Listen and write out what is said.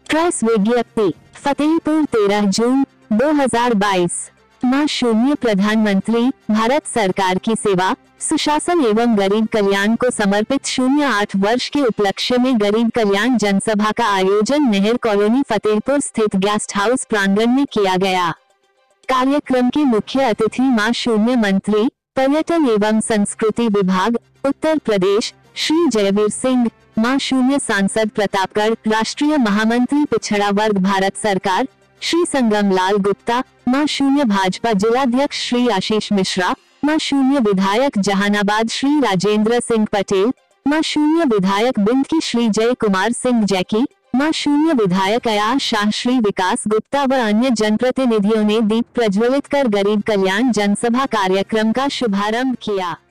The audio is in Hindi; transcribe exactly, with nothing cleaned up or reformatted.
प्रेस विज्ञप्ति। फतेहपुर तेरह जून दो हज़ार बाईस। मां शून्य प्रधानमंत्री भारत सरकार की सेवा सुशासन एवं गरीब कल्याण को समर्पित शून्य आठ वर्ष के उपलक्ष्य में गरीब कल्याण जनसभा का आयोजन नेहर कॉलोनी फतेहपुर स्थित गेस्ट हाउस प्रांगण में किया गया। कार्यक्रम के मुख्य अतिथि मां शून्य मंत्री पर्यटन एवं संस्कृति विभाग उत्तर प्रदेश श्री जयवीर सिंह, मां शून्य सांसद प्रतापगढ़ राष्ट्रीय महामंत्री पिछड़ा वर्ग भारत सरकार श्री संगम लाल गुप्ता, मां शून्य भाजपा जिलाध्यक्ष श्री आशीष मिश्रा, मां शून्य विधायक जहानाबाद श्री राजेंद्र सिंह पटेल, मां शून्य विधायक बिंद की श्री जय कुमार सिंह जैकी, मां शून्य विधायक अयाज शाह श्री विकास गुप्ता व अन्य जनप्रतिनिधियों ने दीप प्रज्वलित कर गरीब कल्याण जनसभा कार्यक्रम का शुभारंभ किया।